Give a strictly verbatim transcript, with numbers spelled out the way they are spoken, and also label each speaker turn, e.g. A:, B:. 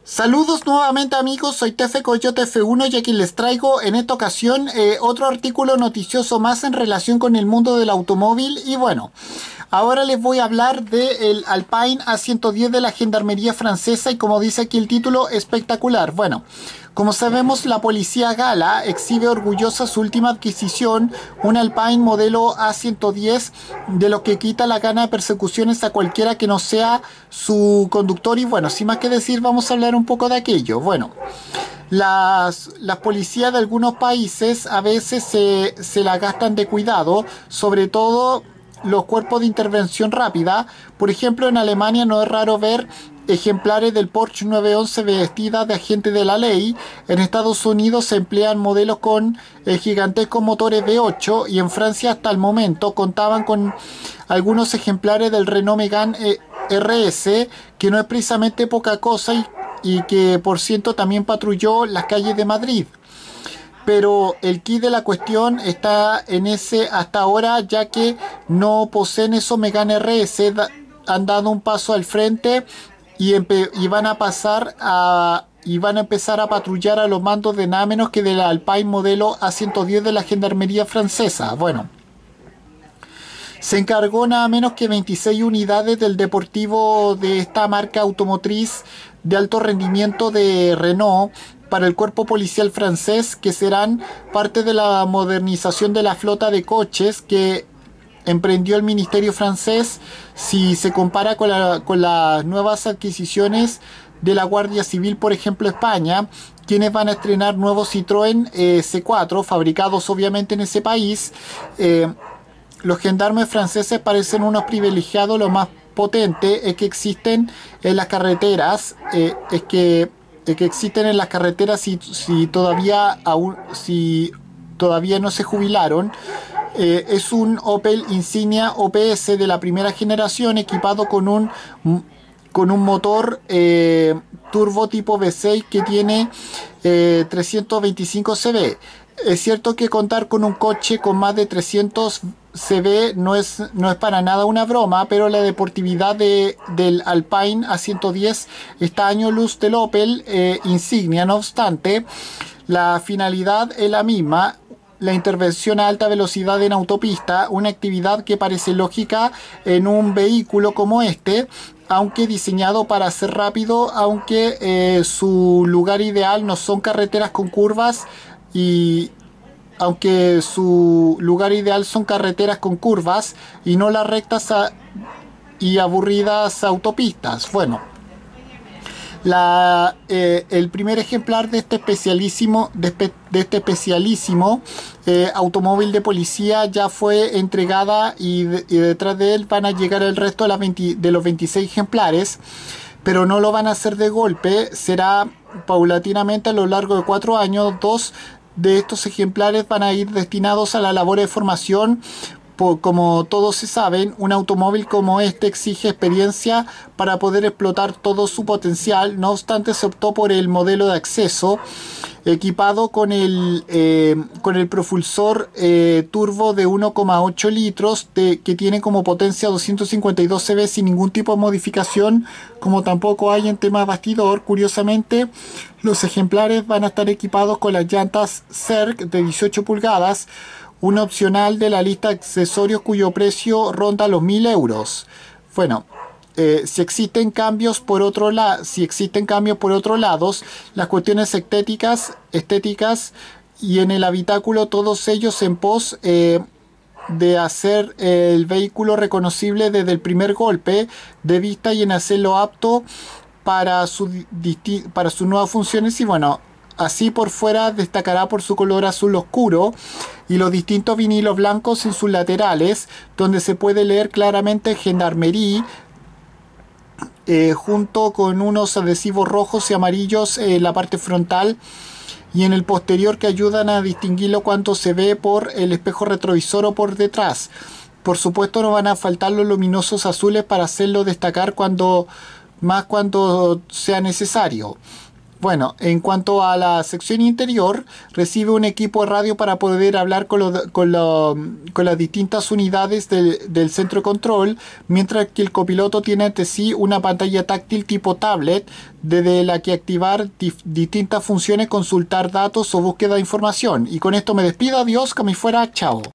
A: Saludos nuevamente amigos, soy Tefe Coyote F uno y aquí les traigo en esta ocasión eh, otro artículo noticioso más en relación con el mundo del automóvil. Y bueno, ahora les voy a hablar del Alpine A ciento diez de la Gendarmería francesa y, como dice aquí el título, espectacular. Bueno, como sabemos, la policía gala exhibe orgullosa su última adquisición, un Alpine modelo A ciento diez, de lo que quita la gana de persecuciones a cualquiera que no sea su conductor. Y bueno, sin más que decir, vamos a hablar un poco de aquello. Bueno, las, las policías de algunos países a veces se, se la gastan de cuidado, sobre todo los cuerpos de intervención rápida. Por ejemplo, en Alemania no es raro ver ejemplares del Porsche nueve once vestidas de agente de la ley. En Estados Unidos se emplean modelos con eh, gigantescos motores V ocho, y en Francia hasta el momento contaban con algunos ejemplares del Renault Megane eh, R S, que no es precisamente poca cosa, y, y que por cierto también patrulló las calles de Madrid. Pero el key de la cuestión está en ese hasta ahora, ya que no poseen esos Megane R S, han dado un paso al frente y, y van a pasar a y van a empezar a patrullar a los mandos de nada menos que del Alpine modelo A ciento diez de la Gendarmería francesa. Bueno, se encargó nada menos que veintiséis unidades del deportivo de esta marca automotriz de alto rendimiento de Renault para el cuerpo policial francés, que serán parte de la modernización de la flota de coches que emprendió el Ministerio francés, si se compara con, la, con las nuevas adquisiciones de la Guardia Civil, por ejemplo España, quienes van a estrenar nuevos Citroën eh, C cuatro, fabricados obviamente en ese país. Eh, los gendarmes franceses parecen unos privilegiados. Lo más potente es que existen en las carreteras, eh, es que, es que existen en las carreteras si, si todavía aún, si todavía no se jubilaron. Eh, es un Opel Insignia O P S de la primera generación, equipado con un con un motor eh, turbo tipo V seis que tiene eh, trescientos veinticinco caballos. Es cierto que contar con un coche con más de trescientos caballos no es, no es para nada una broma, pero la deportividad de, del Alpine A ciento diez está a año luz del Opel eh, Insignia. No obstante, la finalidad es la misma: la intervención a alta velocidad en autopista, una actividad que parece lógica en un vehículo como este, aunque diseñado para ser rápido, aunque eh, su lugar ideal no son carreteras con curvas y aunque su lugar ideal son carreteras con curvas y no las rectas a, y aburridas autopistas. Bueno, La, eh, el primer ejemplar de este especialísimo, de, espe, de este especialísimo eh, automóvil de policía ya fue entregada, y, de, y detrás de él van a llegar el resto de, las veinte, de los veintiséis ejemplares, pero no lo van a hacer de golpe. Será paulatinamente a lo largo de cuatro años. Dos de estos ejemplares van a ir destinados a la labor de formación. Como todos se saben, un automóvil como este exige experiencia para poder explotar todo su potencial. No obstante, se optó por el modelo de acceso, equipado con el, eh, con el propulsor eh, turbo de uno coma ocho litros, de, que tiene como potencia doscientos cincuenta y dos caballos sin ningún tipo de modificación, como tampoco hay en tema bastidor. Curiosamente, los ejemplares van a estar equipados con las llantas C E R C de dieciocho pulgadas, un opcional de la lista de accesorios cuyo precio ronda los mil euros. Bueno, eh, si existen cambios por otro lado, si existen cambios por otros lados, las cuestiones estéticas, estéticas y en el habitáculo, todos ellos en pos eh, de hacer el vehículo reconocible desde el primer golpe de vista y en hacerlo apto para, su, para sus nuevas funciones. Y bueno, así por fuera destacará por su color azul oscuro y los distintos vinilos blancos en sus laterales, donde se puede leer claramente Gendarmerie, eh, junto con unos adhesivos rojos y amarillos en la parte frontal y en el posterior, que ayudan a distinguirlo cuando se ve por el espejo retrovisor o por detrás. Por supuesto, no van a faltar los luminosos azules para hacerlo destacar cuando más cuando sea necesario. Bueno, en cuanto a la sección interior, recibe un equipo de radio para poder hablar con, lo- con, lo- con las distintas unidades del, del centro de control, mientras que el copiloto tiene ante sí una pantalla táctil tipo tablet, desde la que activar dif- distintas funciones, consultar datos o búsqueda de información. Y con esto me despido, adiós, que me fuera, chao.